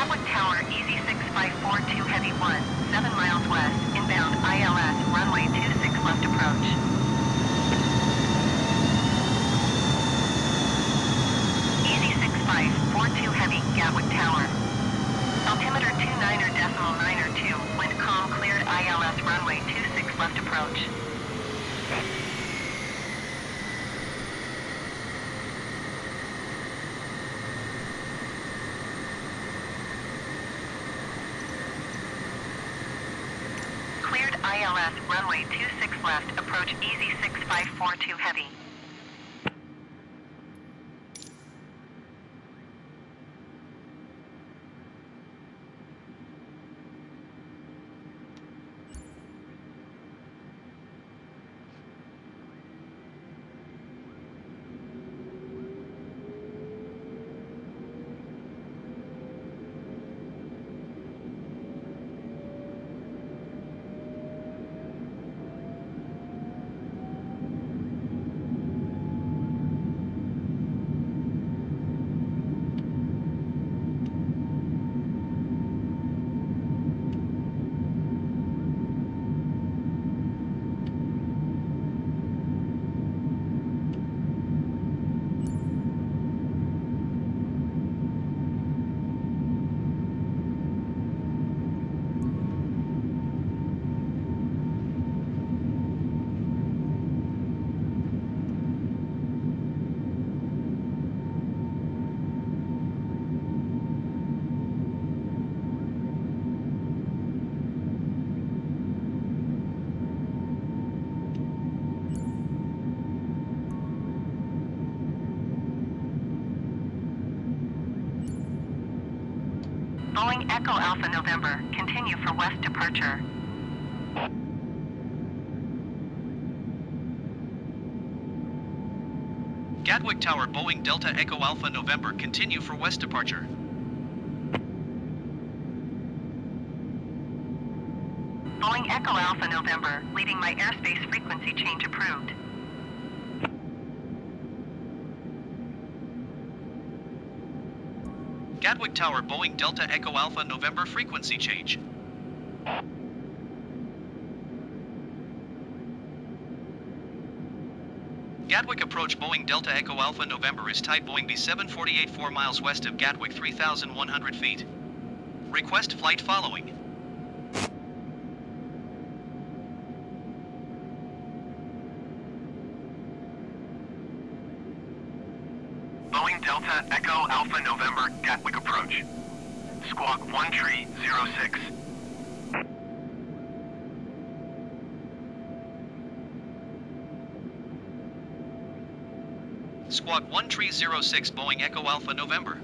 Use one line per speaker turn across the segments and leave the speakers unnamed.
Gatwick Tower, Easy 6542 Heavy 1, 7 miles west, inbound ILS, runway 26 left approach. Easy 6542 Heavy, Gatwick Tower. Altimeter 29.92, wind calm cleared ILS, runway 26 left approach. Cleared ILS, runway 26 left, approach Easy 6542 Heavy. Boeing Echo Alpha November, continue for west departure.
Gatwick Tower, Boeing Delta Echo Alpha November, continue for west departure.
Boeing Echo Alpha November, leaving my airspace frequency change approved.
Gatwick Tower, Boeing Delta Echo Alpha November, frequency change. Gatwick approach Boeing Delta Echo Alpha November is type Boeing B748 4 miles west of Gatwick 3,100 feet. Request flight following.
Boeing Delta Echo Alpha November, Gatwick approach. Squawk 1306.
Squawk 1306 Boeing Echo Alpha November.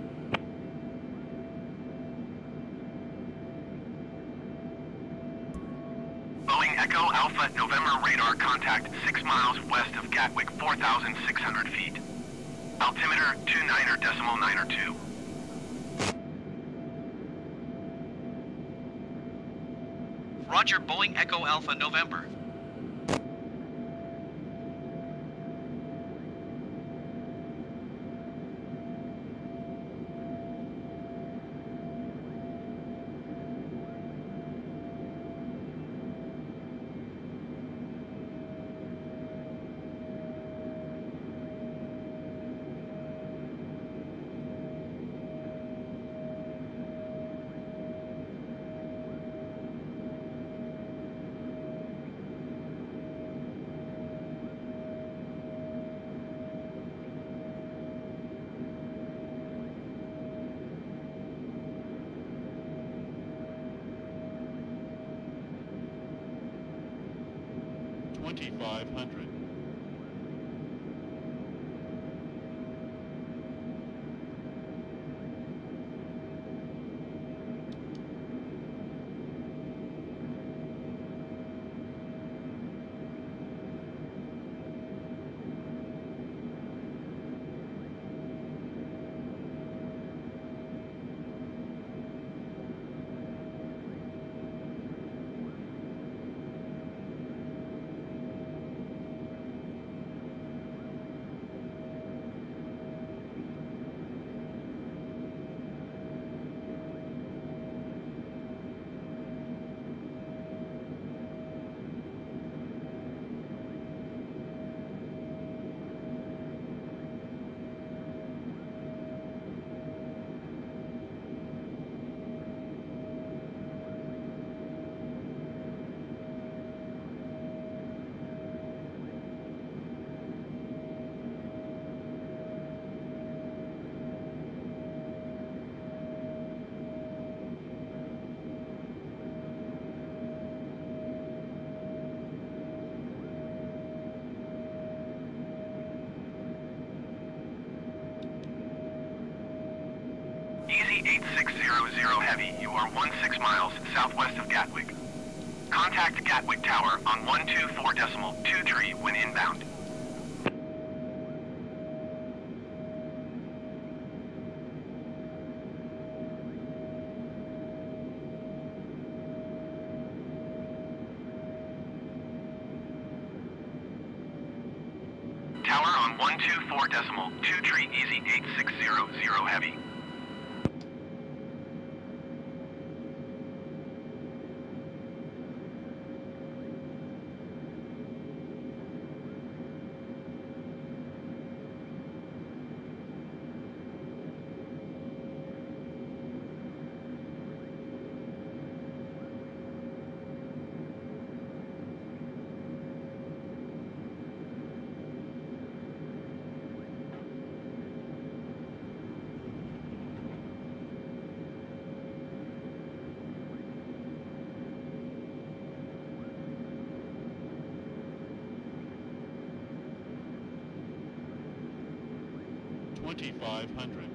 Boeing Echo Alpha November radar contact 6 miles west of Gatwick 4,600 feet. Altimeter 29.92.
Roger, Boeing Echo Alpha November.
$2,500.
Easy 8600 Heavy, you are 16 miles southwest of Gatwick. Contact Gatwick Tower on 124.23 when inbound. Tower on 124.23 Easy 8600 Heavy.
$2,500.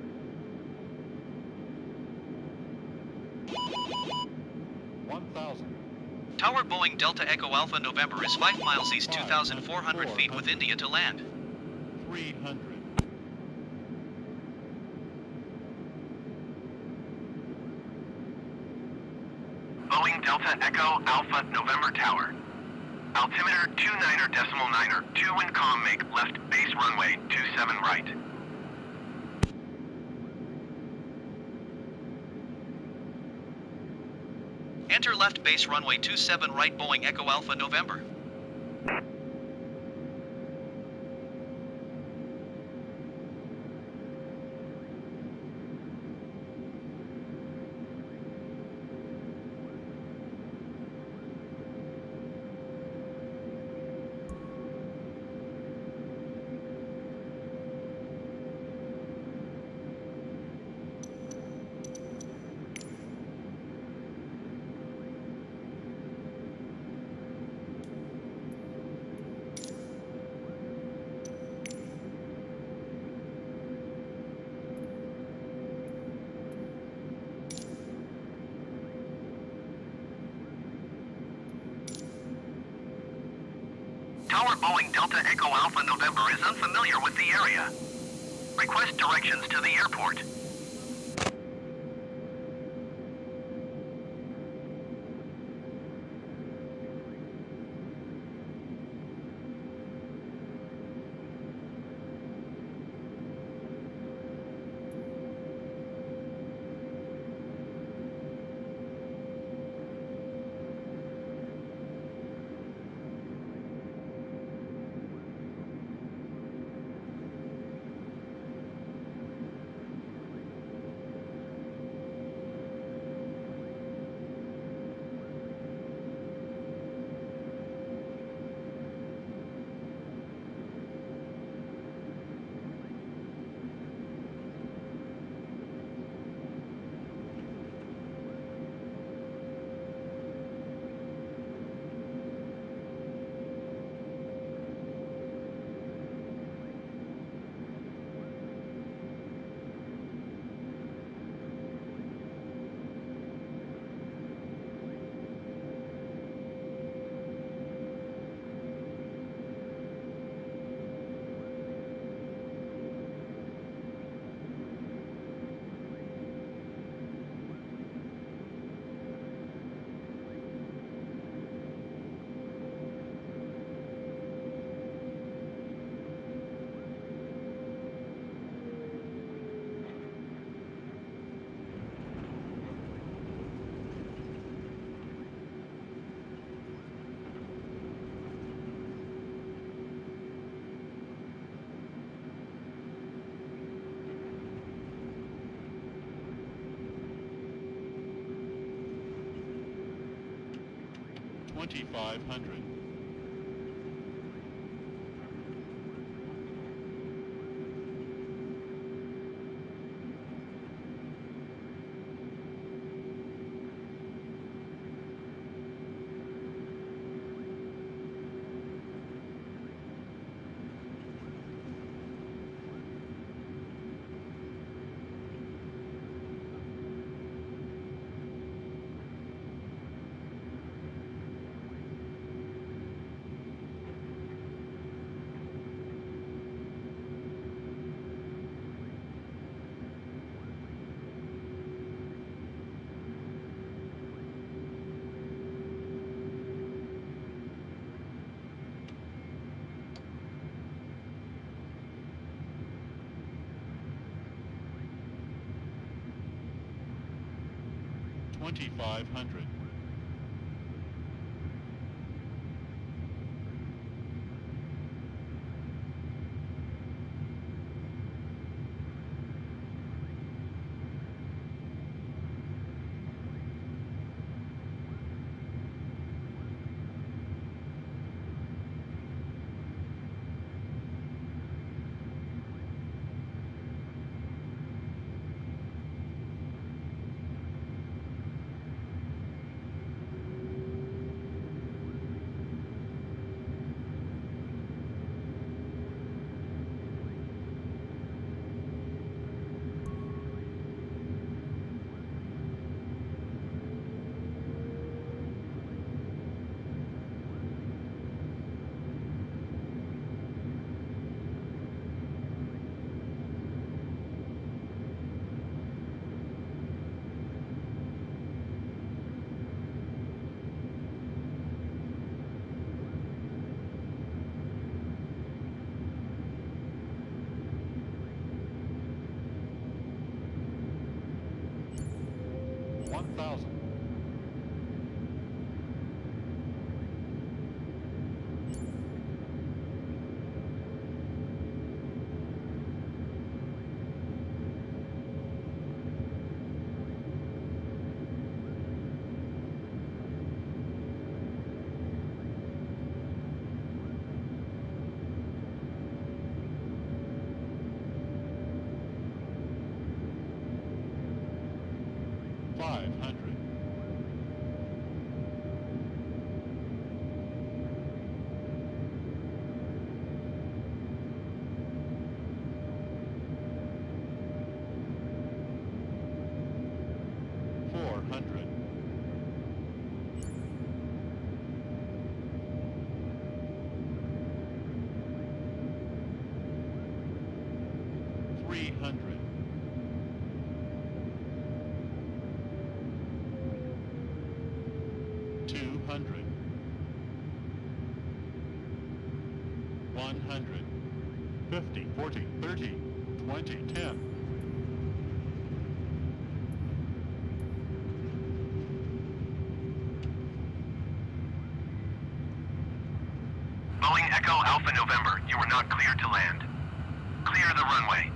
$1,000.
Tower Boeing Delta Echo Alpha November is 5 miles east 2,400 feet with India to land.
300.
Boeing Delta Echo Alpha November Tower. Altimeter 29.9, 2 wind calm, make left base runway 27 right.
Enter left base runway 27 right Boeing Echo Alpha November.
Tower Boeing Delta Echo Alpha November is unfamiliar with the area. Request directions to the airport.
$2,500. 2500.
Boeing Echo Alpha November, you are not cleared to land. Clear the runway.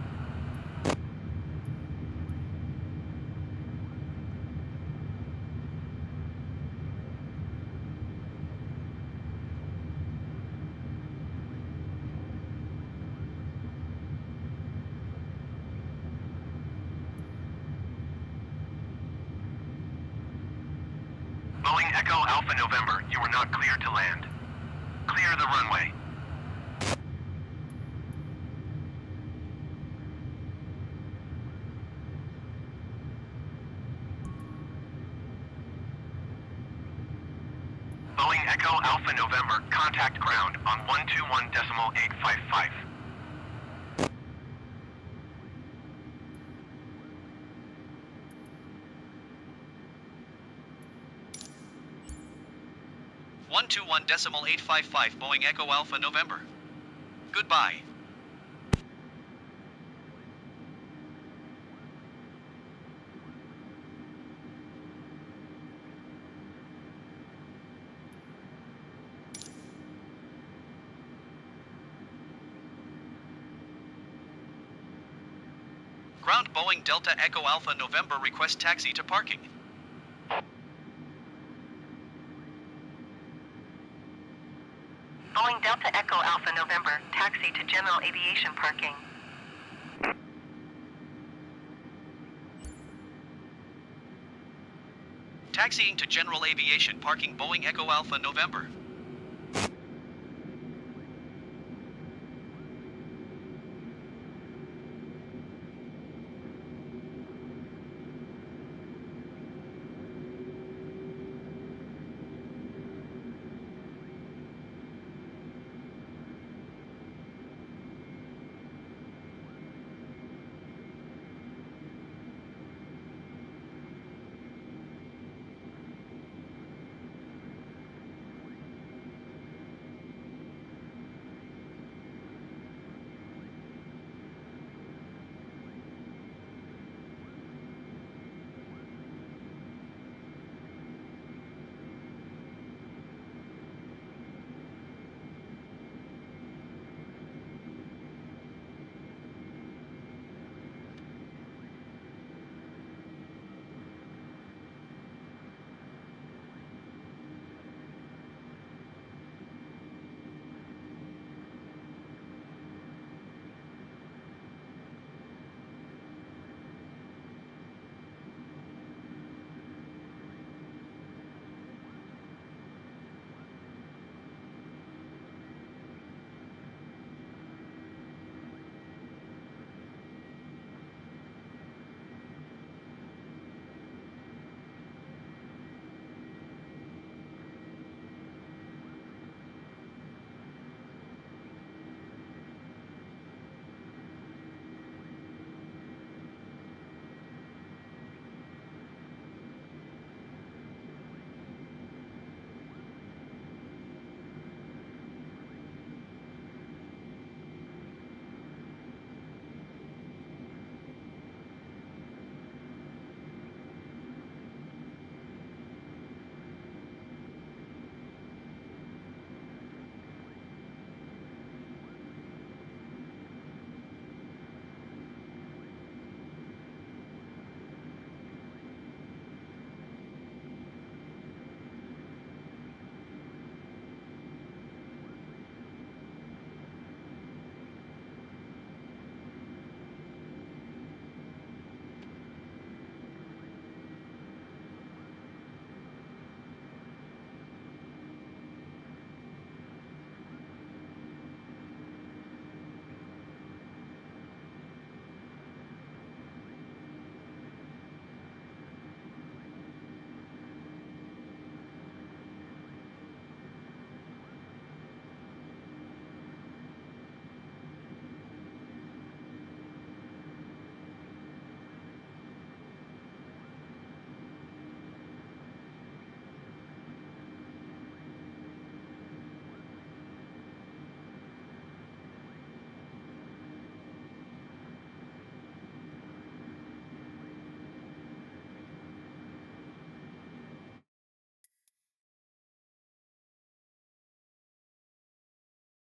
Boeing Echo Alpha November, you are not cleared to land. Clear the runway. Boeing Echo Alpha November, contact ground on 121.855.
One 121.855 Boeing Echo Alpha November. Goodbye. Ground Boeing Delta Echo Alpha November, request taxi to parking.
Boeing Delta Echo Alpha November, taxi to general aviation parking.
Taxiing to general aviation parking Boeing Echo Alpha November.